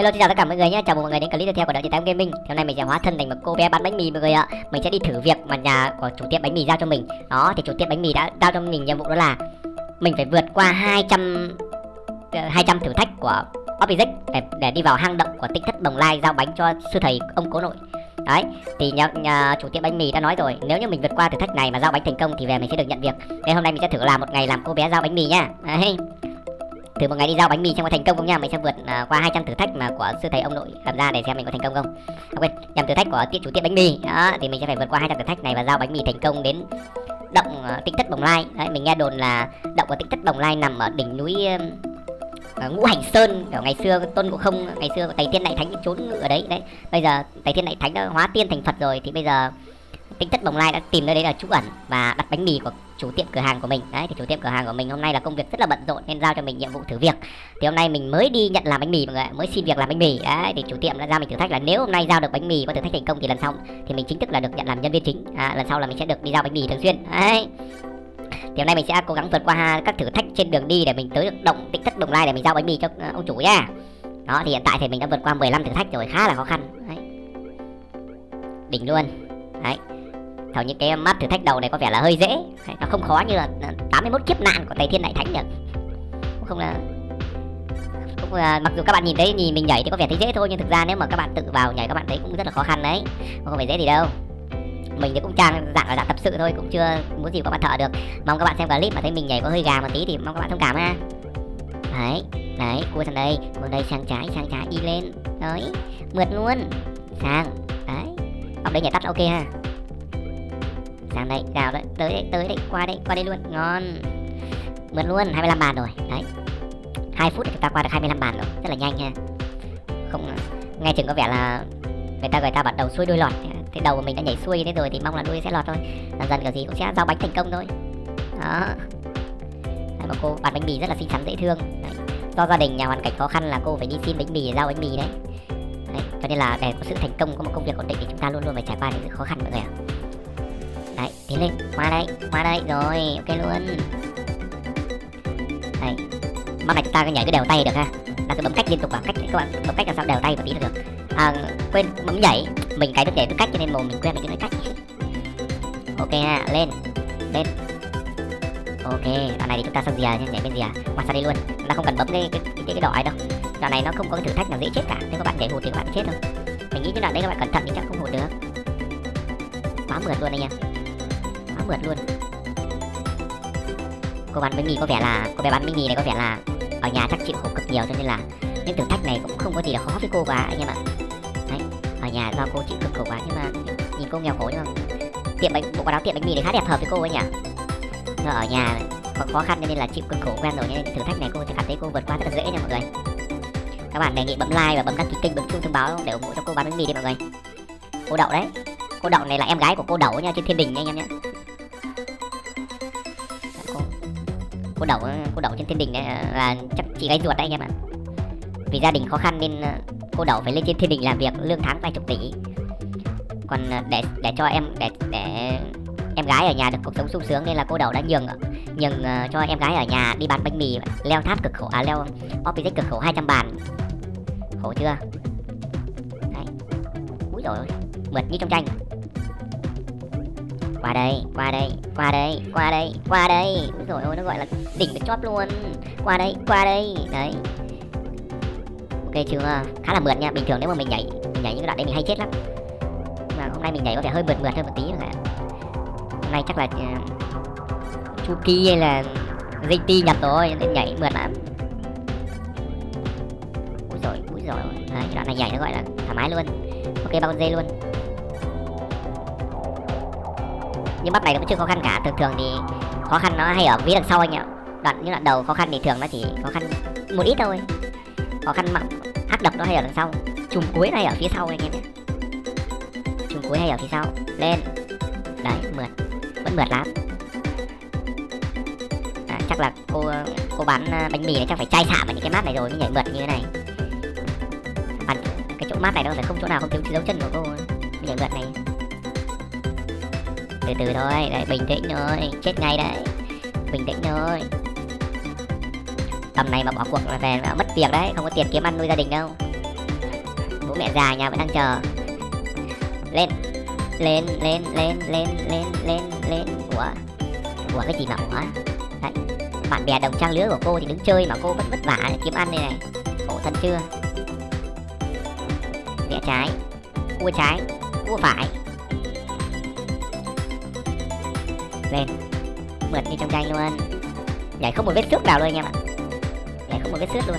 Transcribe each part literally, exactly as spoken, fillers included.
Hello, xin chào tất cả mọi người nhé, chào mừng mọi người đến clip tiếp theo của Đạo Chị Tám Gaming. Hôm nay mình sẽ hóa thân thành một cô bé bán bánh mì mọi người ạ. Mình sẽ đi thử việc mà nhà của chủ tiệm bánh mì giao cho mình. Đó, thì chủ tiệm bánh mì đã giao cho mình nhiệm vụ đó là mình phải vượt qua hai trăm hai trăm thử thách của Opizix để, để đi vào hang động của Tỉnh Thất Bồng Lai giao bánh cho sư thầy ông cố nội. Đấy, thì nhà, nhà chủ tiệm bánh mì đã nói rồi, nếu như mình vượt qua thử thách này mà giao bánh thành công thì về mình sẽ được nhận việc. Nên hôm nay mình sẽ thử làm một ngày làm cô bé giao bánh mì nha. Đấy. Thử một ngày đi giao bánh mì xem có thành công không nha. Mình sẽ vượt uh, qua hai trăm thử thách mà của sư thầy ông nội làm ra để xem mình có thành công không. Ok, nhằm thử thách của tiệm chủ tiệm bánh mì đó, thì mình sẽ phải vượt qua hai trăm thử thách này và giao bánh mì thành công đến động uh, Tỉnh Thất Bồng Lai. Đấy, mình nghe đồn là động của Tỉnh Thất Bồng Lai nằm ở đỉnh núi uh, Ngũ Hành Sơn. Kiểu ngày xưa Tôn Ngộ Không, ngày xưa Tây Thiên Đại Thánh trốn ngự ở đấy. Đấy, bây giờ Tây Thiên Đại Thánh đã hóa tiên thành Phật rồi, thì bây giờ Tỉnh Thất Bồng Lai đã tìm nơi đấy là trú ẩn và đặt bánh mì của chủ tiệm cửa hàng của mình. Đấy, thì chủ tiệm cửa hàng của mình hôm nay là công việc rất là bận rộn nên giao cho mình nhiệm vụ thử việc. Thì hôm nay mình mới đi nhận làm bánh mì mọi người, mới xin việc làm bánh mì. Đấy, thì chủ tiệm đã giao mình thử thách là nếu hôm nay giao được bánh mì có thử thách thành công thì lần sau thì mình chính thức là được nhận làm nhân viên chính. À, lần sau là mình sẽ được đi giao bánh mì thường xuyên. Đấy. Thì hôm nay mình sẽ cố gắng vượt qua các thử thách trên đường đi để mình tới được động Tỉnh Thất Bồng Lai để mình giao bánh mì cho ông chủ nha. Đó, thì hiện tại thì mình đã vượt qua mười lăm thử thách rồi, khá là khó khăn. Đấy. Đỉnh luôn. Đấy. Theo những cái map thử thách đầu này có vẻ là hơi dễ. Đấy, nó không khó như là tám mươi mốt kiếp nạn của Tây Thiên Đại Thánh được. Cũng không là cũng là, mặc dù các bạn nhìn thấy nhìn mình nhảy thì có vẻ thấy dễ thôi, nhưng thực ra nếu mà các bạn tự vào nhảy các bạn thấy cũng rất là khó khăn đấy. Không phải dễ gì đâu. Mình thì cũng trang dạng là dạng tập sự thôi, cũng chưa muốn gì các bạn thợ được. Mong các bạn xem clip mà thấy mình nhảy có hơi gà một tí thì mong các bạn thông cảm ha. Đấy, đấy, cua sang đây, cua đây sang trái, sang trái đi lên. Đấy, mượt luôn. Sang, đấy. Ông đấy nhảy tắt ok ha. Sang đây, vào đấy, tới đây, tới đây, qua đây, qua đây luôn, ngon. Mượt luôn, hai mươi lăm bàn rồi, đấy. hai phút thì chúng ta qua được hai mươi lăm bàn rồi, rất là nhanh ha. Không, nghe chừng có vẻ là người ta người ta bắt đầu xuôi đuôi lọt. Thì đầu của mình đã nhảy xuôi thế rồi thì mong là đuôi sẽ lọt thôi. Dần dần kiểu gì cũng sẽ giao bánh thành công thôi. Đó. Đấy, một cô bán bánh mì rất là xinh xắn dễ thương. Đấy. Do gia đình nhà hoàn cảnh khó khăn là cô phải đi xin bánh mì để giao bánh mì đấy. Đấy. Cho nên là để có sự thành công, có một công việc ổn định thì chúng ta luôn luôn phải trải qua những sự khó khăn mọi người ạ. Đấy, tiến lên, qua đây, qua đây, rồi, ok luôn. Đấy, map này chúng ta cứ nhảy cứ đều tay được ha. Ta cứ bấm cách liên tục vào cách, các bạn bấm cách làm sao đều tay một tí là được. À, quên bấm nhảy, mình cái được nhảy với cách cho nên mồm mình quen với cái nói cách. Ok ha, lên, lên. Ok, đoạn này thì chúng ta sang rìa nha, nhảy bên rìa, qua sang đây luôn. Chúng ta không cần bấm cái cái cái, cái đỏ ấy đâu. Đoạn này nó không có cái thử thách nào dễ chết cả, nếu các bạn nhảy hụt thì các bạn chết thôi. Mình nghĩ cái đoạn đấy các bạn cẩn thận thì chắc không hụt được. Quá mượt luôn anh em. Quá mượt luôn. Cô bán bánh mì có vẻ là cô bé bán bánh mì này có vẻ là ở nhà chắc chịu khổ cực nhiều, cho nên là những thử thách này cũng không có gì là khó với cô quá anh em ạ. Đấy, ở nhà do cô chịu cực khổ quá, nhưng mà nhìn cô nghèo khổ nhưng mà tiệm bánh bộ quần áo tiệm bánh mì này khá đẹp hợp với cô ấy nhỉ. Nó ở nhà có khó khăn nên là chịu cực khổ quen rồi, nên thử thách này cô sẽ cảm thấy cô vượt qua rất là dễ nha mọi người. Các bạn đề nghị bấm like và bấm đăng ký kênh, bấm chuông thông báo để ủng hộ cho cô bán bánh mì đi mọi người. Cô Đậu đấy. Cô Đậu này là em gái của cô Đẩu nha, trên Thiên Đình nha anh em nhé. Cô, cô Đẩu cô Đẩu trên Thiên Đình này là chắc chị gái ruột đấy anh em ạ. Vì gia đình khó khăn nên cô Đẩu phải lên trên Thiên Đình làm việc, lương tháng vài chục tỷ. Còn để để cho em để để em gái ở nhà được cuộc sống sung sướng nên là cô Đẩu đã nhường nhường cho em gái ở nhà đi bán bánh mì, leo tháp cực khổ, à leo Opizix cực khổ hai trăm bàn. Khổ chưa? Đấy. Úi dồi ôi, mượt như trong tranh. Qua đây, qua đây, qua đây, qua đây, qua đây. Úi dồi ôi, nó gọi là đỉnh cái chóp luôn. Qua đây, qua đây. Đấy. Ok chưa? Khá là mượt nha. Bình thường nếu mà mình nhảy mình nhảy những cái đoạn đấy mình hay chết lắm. Nhưng mà hôm nay mình nhảy có vẻ hơi mượt mượt hơn một tí rồi. Hôm nay chắc là uh, Chuki hay là gi tê nhập rồi nên nhảy mượt lắm. Úi dồi, úi dồi. Đấy, đoạn này nhảy nó gọi là thoải mái luôn. Ok, bao dây luôn. Nhưng map này nó cũng chưa khó khăn cả. Thường thường thì khó khăn nó hay ở phía đằng sau anh ạ. Đoạn những đoạn đầu khó khăn thì thường nó chỉ khó khăn một ít thôi. Khó khăn mặn ác độc nó hay ở đằng sau. Chùm cuối hay ở phía sau anh em nhé. Chùm cuối hay ở phía sau. Lên. Đấy, mượt. Vẫn mượt lắm. À, chắc là cô cô bán bánh mì này chắc phải chai sạm ở những cái map này rồi mới nhảy mượt như thế này. À, cái chỗ map này đâu phải không chỗ nào không thiếu dấu chân của cô mới nhảy mượt này. Từ từ thôi, đấy, bình tĩnh thôi, chết ngay đấy. Bình tĩnh thôi. Tầm này mà bỏ cuộc là về là mất việc đấy, không có tiền kiếm ăn nuôi gia đình đâu. bố mẹ già nhà vẫn đang chờ. Lên lên lên lên lên lên lên lên. Ủa ủa cái gì mà ủa? Đấy, bạn bè đồng trang lứa của cô thì đứng chơi mà cô vẫn vất vả để kiếm ăn đây này, khổ thân chưa? Rẽ trái, cua trái, cua phải. Lên, mượt như trong tranh luôn. Nhảy không một vết xước nào luôn anh em ạ. Nhảy không một vết xước luôn.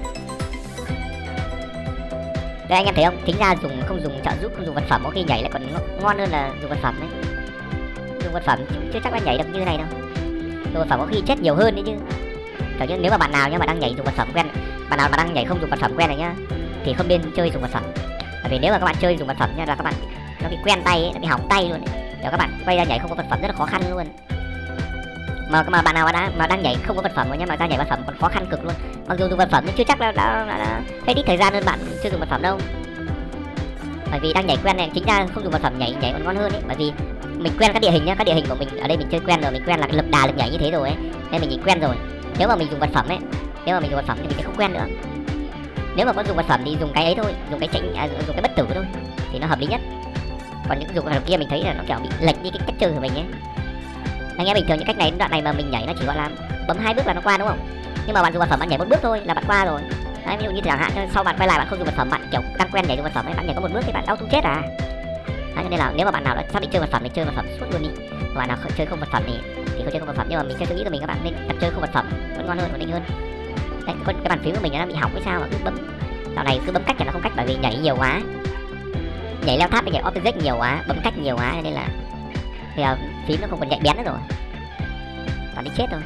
Đây anh em thấy không? Tính ra dùng không dùng trợ giúp, không dùng vật phẩm có khi nhảy lại còn ngon hơn là dùng vật phẩm đấy. Dùng vật phẩm chưa chắc đã nhảy được như thế này đâu. Dùng vật phẩm có khi chết nhiều hơn đấy chứ. Kiểu như nếu mà bạn nào nhá mà đang nhảy dùng vật phẩm quen, bạn nào mà đang nhảy không dùng vật phẩm quen này nhá, thì không nên chơi dùng vật phẩm. Bởi vì nếu mà các bạn chơi dùng vật phẩm nhá là các bạn nó bị quen tay ấy, nó bị hỏng tay luôn ấy. Nếu các bạn quay ra nhảy không có vật phẩm rất là khó khăn luôn. Mà mà bạn nào mà đã mà đang nhảy không có vật phẩm rồi nhá, mà ra nhảy vật phẩm còn khó khăn cực luôn. Mặc dù dùng vật phẩm nhưng chưa chắc là đã, đã, đã hết ít thời gian hơn bạn chưa dùng vật phẩm đâu. Bởi vì đang nhảy quen này, chính ra không dùng vật phẩm nhảy nhảy còn ngon hơn ấy. Bởi vì mình quen các địa hình nhá, các địa hình của mình ở đây mình chơi quen rồi, mình quen là cái lực đà lực nhảy như thế rồi ấy, nên mình nhìn quen rồi. Nếu mà mình dùng vật phẩm ấy, nếu mà mình dùng vật phẩm thì mình sẽ không quen nữa. Nếu mà có dùng vật phẩm thì dùng cái ấy thôi, dùng cái tranh, à, dùng cái bất tử thôi thì nó hợp lý nhất. Còn những dùng vật phẩm kia mình thấy là nó kiểu bị lệch đi cái cách chơi của mình ấy. Anh nghe bình thường những cách này đoạn này mà mình nhảy nó chỉ gọi là bấm hai bước là nó qua đúng không? Nhưng mà bạn dùng vật phẩm bạn nhảy một bước thôi là bạn qua rồi. Đấy, ví dụ như chẳng hạn sau bạn quay lại bạn không dùng vật phẩm, bạn kiểu đang quen nhảy dùng vật phẩm ấy, bạn nhảy có một bước thì bạn auto chết à. Đấy, nên là nếu mà bạn nào đã xác định chơi vật phẩm thì chơi vật phẩm suốt luôn đi. Và bạn nào chơi không vật phẩm thì thì không chơi không vật phẩm, nhưng mà mình chơi tôi nghĩ là mình các bạn nên tập chơi không vật phẩm vẫn ngon hơn, ổn định hơn. Đấy, cái, cái bàn phím của mình nó bị hỏng hay sao mà cứ bấm dạo này cứ bấm cách là nó không cách, bởi vì nhảy nhiều quá, nhảy leo tháp với nhảy object nhiều quá, bấm cách nhiều quá nên là bây giờ phím nó không còn nhạy bén nữa rồi, toàn đi chết thôi.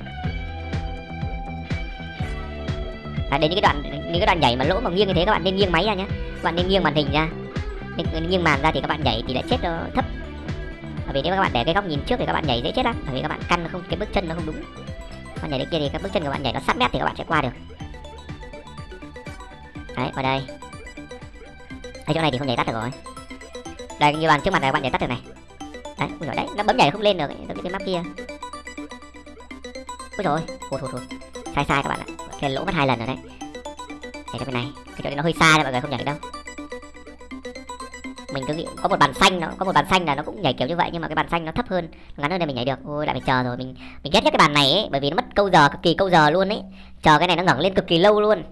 À, đến những cái đoạn những cái đoạn nhảy mà lỗ mà nghiêng như thế các bạn nên nghiêng máy ra nhé, các bạn nên nghiêng màn hình ra, nên nghiêng màn ra thì các bạn nhảy tỷ lệ chết nó thấp. Bởi vì nếu mà các bạn để cái góc nhìn trước thì các bạn nhảy dễ chết lắm, bởi vì các bạn căn nó không, cái bước chân nó không đúng. Các bạn nhảy đến kia thì các bước chân của bạn nhảy nó sát mép thì các bạn sẽ qua được. Đấy, vào đây. Ở chỗ này thì không nhảy tắt được rồi. Đây như bàn trước mặt này các bạn nhảy tắt được này. Đấy, ui giời, đấy, nó bấm nhảy không lên được giống cái map kia. Ôi trời ơi, hụt hụt hụt. Sai sai các bạn ạ. Cái lỗ mất hai lần rồi đấy. Nhảy cái bên này, cái chỗ này nó hơi xa đấy mọi người, không nhảy đâu. Mình cứ nghĩ có một bàn xanh, nó có một bàn xanh là nó cũng nhảy kiểu như vậy, nhưng mà cái bàn xanh nó thấp hơn, ngắn hơn nên mình nhảy được. Ôi lại phải chờ rồi, mình mình ghét nhất cái bàn này ấy, bởi vì nó mất câu giờ, cực kỳ câu giờ luôn ấy. Chờ cái này nó ngẩng lên cực kỳ lâu luôn.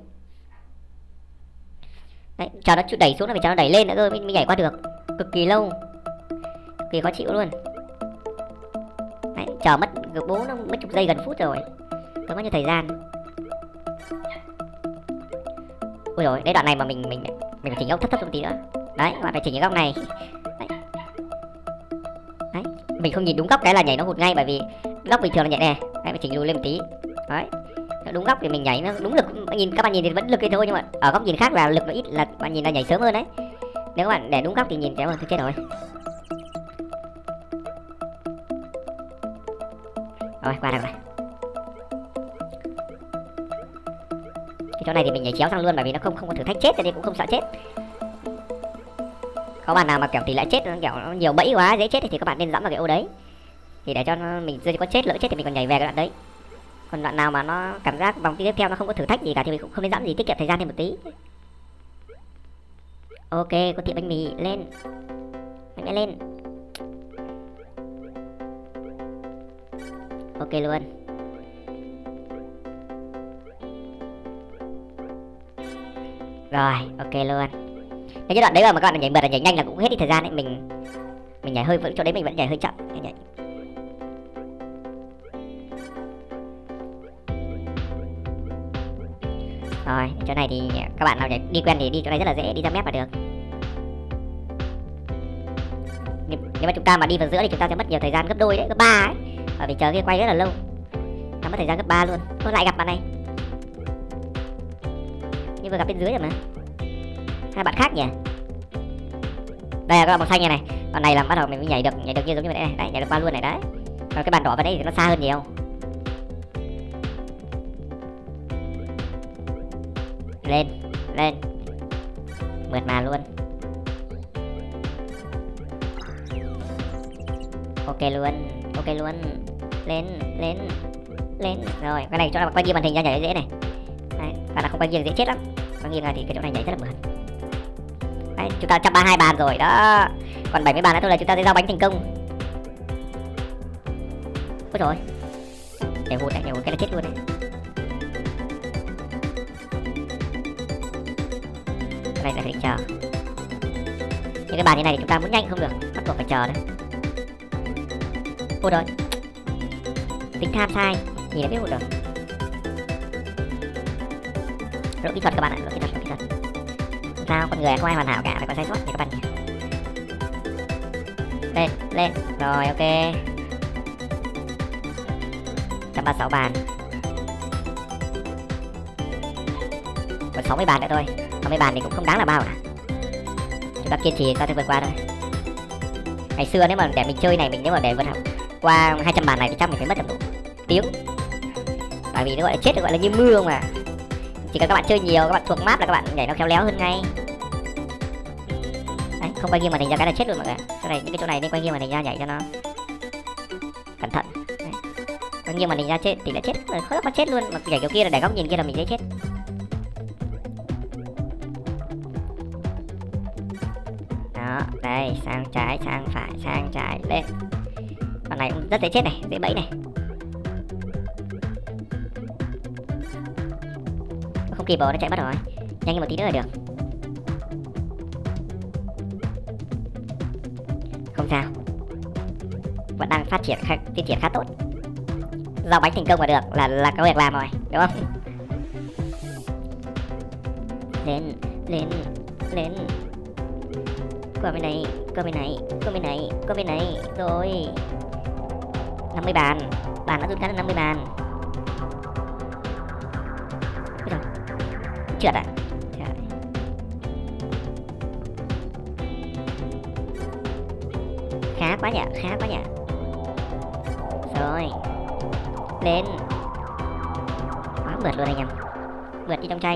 Đấy, chờ nó đẩy xuống là phải chờ nó đẩy lên nữa cơ mới, mới nhảy qua được, cực kỳ lâu, cực kỳ khó chịu luôn. Đấy, chờ mất bố nó mất chục giây, gần phút rồi, có bao nhiêu thời gian. Ôi rồi, đấy đoạn này mà mình mình mình phải chỉnh góc thấp thấp một tí nữa. Đấy, các bạn phải chỉnh cái góc này. Đấy. Đấy, mình không nhìn đúng góc cái là nhảy nó hụt ngay, bởi vì góc bình thường là nhảy này, đấy phải chỉnh lùi lên một tí. Đấy, đúng góc thì mình nhảy nó đúng lực, nhìn các bạn nhìn thì vẫn lực cái thôi, nhưng mà ở góc nhìn khác là lực nó ít, là bạn nhìn là nhảy sớm hơn đấy. Nếu các bạn để đúng góc thì nhìn kéo rồi, tôi chết rồi. Rồi, qua được rồi. Cái chỗ này thì mình nhảy chéo sang luôn, bởi vì nó không không có thử thách chết, cho nên cũng không sợ chết. Có bạn nào mà kiểu tỷ lệ chết nó kiểu nó nhiều bẫy quá dễ chết thì các bạn nên dẫm vào cái ô đấy, thì để cho nó, mình rơi có chết, lỡ chết thì mình còn nhảy về cái đoạn đấy. Còn đoạn nào mà nó cảm giác vòng tiếp theo nó không có thử thách gì cả thì mình cũng không nên dẫm gì, tiết kiệm thời gian thêm một tí. Ok, có tiệm bánh mì lên, bánh mì lên. Ok luôn. Rồi, ok luôn. Cái giai đoạn đấy mà các bạn nhảy mượt là nhảy nhanh là cũng hết đi thời gian đấy. Mình mình nhảy hơi vẫn chỗ đấy mình vẫn nhảy hơi chậm. Nhảy. Rồi, chỗ này thì các bạn nào nhảy đi quen thì đi chỗ này rất là dễ, đi ra mép là được. Nếu mà chúng ta mà đi vào giữa thì chúng ta sẽ mất nhiều thời gian gấp đôi đấy, gấp ba ấy. Bởi vì chờ kia quay rất là lâu. Ta mất thời gian gấp ba luôn. Thôi lại gặp bạn này. như vừa gặp bên dưới rồi mà. Hai bạn khác nhỉ? Đây là các bạn màu xanh này này. Bạn này làm bắt đầu mình mới nhảy được, nhảy được như giống như vậy này, đấy, nhảy được qua luôn này đấy. Còn cái bàn đỏ vào đây thì nó xa hơn nhiều. Lên, lên. Mượt mà luôn. Ok luôn, ok luôn. Lên, lên, lên. Rồi, cái này chỗ nào quay nghiêng màn hình ra nhảy dễ này. Đấy, bạn nào không quay nghiêng dễ chết lắm. Quay nghiêng ra thì cái chỗ này nhảy rất là mượt. Đấy, chúng ta một trăm ba mươi hai bàn rồi đó. Còn bảy mươi bàn nữa thôi là chúng ta sẽ giao bánh thành công. Ôi rồi, nhảy hụt này, nhảy hụt cái là chết luôn đấy. Cái này là phải chờ. Những cái bàn như này thì chúng ta muốn nhanh không được, bắt buộc phải chờ đấy. Ôi rồi, tính tham sai, nhìn đã biết hụt rồi. Lỗi kỹ thuật các bạn ạ, lỗi kỹ thuật, lỗi kỹ thuật. Sao con người không ai hoàn hảo cả, phải có sai sót như các bạn nhỉ. Lên, lên, rồi ok. một trăm ba mươi sáu bàn. Còn sáu mươi bàn nữa thôi. sáu mươi bàn thì cũng không đáng là bao cả. Chúng ta kiên trì ta sẽ vượt qua thôi. Ngày xưa nếu mà để mình chơi này, mình nếu mà để vượt qua hai trăm bàn này thì chắc mình phải mất tầm độ tiếng. Tại vì nó gọi là chết, nó gọi là như mưa mà. Chỉ cần các bạn chơi nhiều, các bạn thuộc map là các bạn nhảy nó khéo léo hơn ngay. Đấy, không quay nghiêng màn hình ra cái là chết luôn mọi người. Cái này, những cái chỗ này nên quay nghiêng màn hình ra nhảy cho nó cẩn thận. Đấy. Quay nghiêng màn hình ra chết thì lại chết, khó có chết luôn. Mà nhảy kiểu kia là để góc nhìn kia là mình dễ chết. Đó, đây, sang trái, sang phải, sang trái, lên. Con này cũng rất dễ chết này, dễ bẫy này. Không kịp rồi, nó chạy mất rồi. Nhanh một tí nữa là được. Không sao, vẫn đang phát triển khá, tiến triển khá tốt. Giao bánh thành công là được, là là có việc làm rồi, đúng không? Lên, lên, lên. Qua bên này, qua bên này, qua bên này, qua bên này. Rồi năm mươi bàn. Bàn nó rút ngắn là năm mươi bàn. Rồi. Trượt à? Trời. Khá quá nhỉ, khá quá nhỉ. Rồi. Lên. Quá mượt luôn anh em. Mượt đi trong tranh.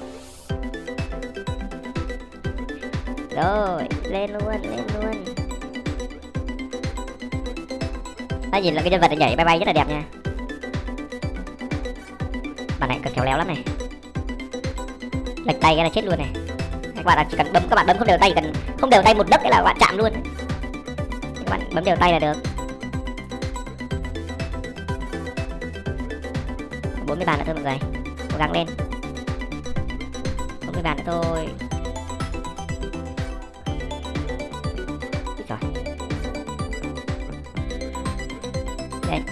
Rồi, lên luôn, lên luôn. Đó, nhìn là cái nhân vật này nhảy bay bay rất là đẹp nha. Bạn này cần khéo léo lắm này. Lệch tay cái là chết luôn này. Các bạn là chỉ cần bấm, các bạn bấm không đều tay, cần không đều tay một đất cái là các bạn chạm luôn. Các bạn bấm đều tay là được. bốn mươi bàn nữa thôi mọi người, cố gắng lên. bốn mươi bàn nữa thôi. Rồi. Đây.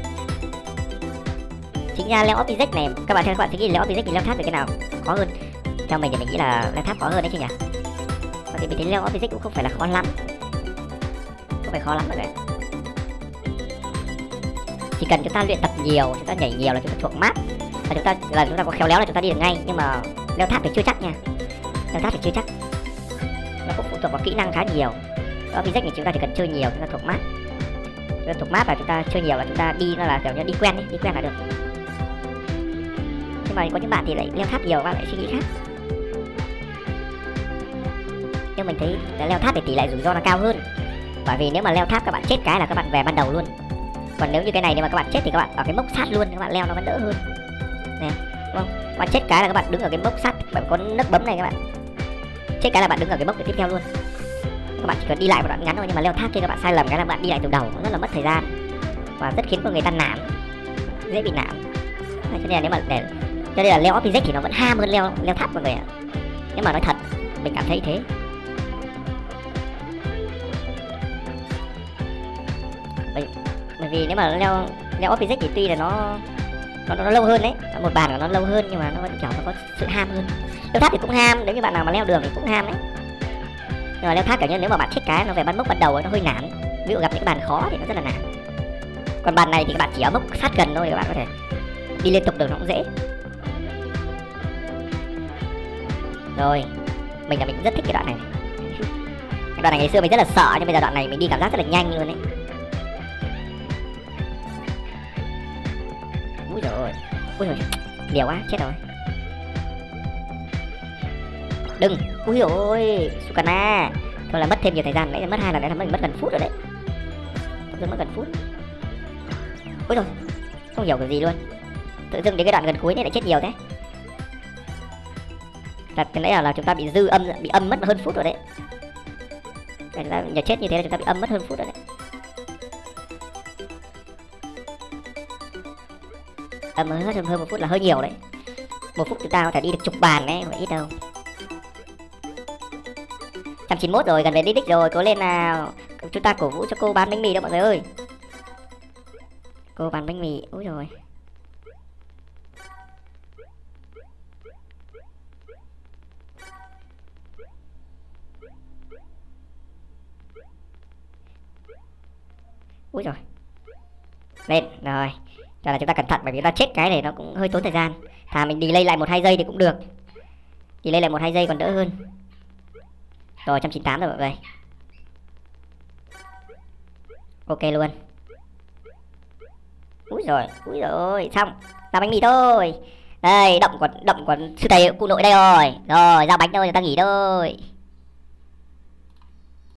Chính ra leo object này các bạn theo các bạn thấy leo object thì leo tháp về cái nào khó hơn? Theo mình thì mình nghĩ là leo tháp khó hơn đấy chứ nhỉ? Và thì mình thấy leo object cũng không phải là khó lắm, không phải khó lắm mọi người. Chỉ cần chúng ta luyện tập nhiều, chúng ta nhảy nhiều là chúng ta thuộc map, và chúng ta là chúng ta có khéo léo là chúng ta đi được ngay. Nhưng mà leo tháp thì chưa chắc nha, leo tháp thì chưa chắc, nó cũng phụ thuộc vào kỹ năng khá nhiều. Object thì chúng ta chỉ cần chơi nhiều, chúng ta thuộc map, chúng ta thuộc map và chúng ta chơi nhiều là chúng ta đi nó là kiểu như đi quen đi, đi quen là được. Nhưng mà có những bạn thì lại leo tháp nhiều, các bạn lại suy nghĩ khác. Nhưng mình thấy leo tháp thì tỷ lệ rủi ro nó cao hơn, bởi vì nếu mà leo tháp các bạn chết cái là các bạn về ban đầu luôn. Còn nếu như cái này nếu mà các bạn chết thì các bạn ở cái mốc sát luôn, các bạn leo nó vẫn đỡ hơn nè, đúng không? Các bạn chết cái là các bạn đứng ở cái mốc sát, bạn có nấc bấm này, các bạn chết cái là bạn đứng ở cái mốc tiếp theo luôn. Các bạn chỉ cần đi lại một đoạn ngắn thôi, nhưng mà leo tháp kia các bạn sai lầm cái là bạn đi lại từ đầu, nó rất là mất thời gian và rất khiến con người ta nản, dễ bị nản. Cho nên là nếu mà để cho nên là leo object thì nó vẫn ham hơn leo leo tháp mọi người ạ. Nếu mà nói thật mình cảm thấy thế. Bởi, bởi vì nếu mà leo leo object thì tuy là nó nó, nó lâu hơn đấy, một bàn của nó lâu hơn, nhưng mà nó vẫn kiểu nó có sự ham hơn. Leo tháp thì cũng ham, nếu như bạn nào mà leo đường thì cũng ham đấy. Nhưng mà leo tháp kiểu như nếu mà bạn chết cái nó về bắn mốc ban đầu ấy, nó hơi nản. Ví dụ gặp những bàn khó thì nó rất là nản. Còn bàn này thì các bạn chỉ ở mốc sát gần thôi, các bạn có thể đi liên tục được, nó cũng dễ. Rồi, mình là mình cũng rất thích cái đoạn này. Cái đoạn này ngày xưa mình rất là sợ, nhưng bây giờ đoạn này mình đi cảm giác rất là nhanh luôn đấy. Úi dồi ôi, úi dồi, liều quá, chết rồi. Đừng, úi dồi ôi, Sukana. Thôi là mất thêm nhiều thời gian, nãy mất hai lần nữa là mình mất gần phút rồi đấy. Tôi mất gần phút. Úi rồi, không hiểu cái gì luôn. Tự dưng đến cái đoạn gần cuối này lại chết nhiều thế. ta cái nãy là, là chúng ta bị dư âm, bị âm mất hơn phút rồi đấy. Chúng ta nhờ chết như thế là chúng ta bị âm mất hơn phút rồi đấy. Âm hết hơn, hơn một phút là hơi nhiều đấy. Một phút chúng ta có thể đi được chục bàn đấy, không phải ít đâu. một trăm chín mươi mốt rồi, gần về đích đích rồi, cố lên nào. Chúng ta cổ vũ cho cô bán bánh mì đó mọi người ơi. Cô bán bánh mì, úi rồi. Úi rồi. Lên, rồi. Cho là chúng ta cẩn thận bởi vì chúng ta chết cái này nó cũng hơi tốn thời gian. Thà mình delay lại một hai giây thì cũng được. Delay lại một hai giây còn đỡ hơn. Rồi một trăm chín mươi tám rồi mọi người. Ok luôn. Úi rồi, úi rồi, xong. Ra bánh mì thôi. Đây, động của động của sư thầy cụ nội đây rồi. Rồi, ra bánh thôi, người ta nghỉ thôi.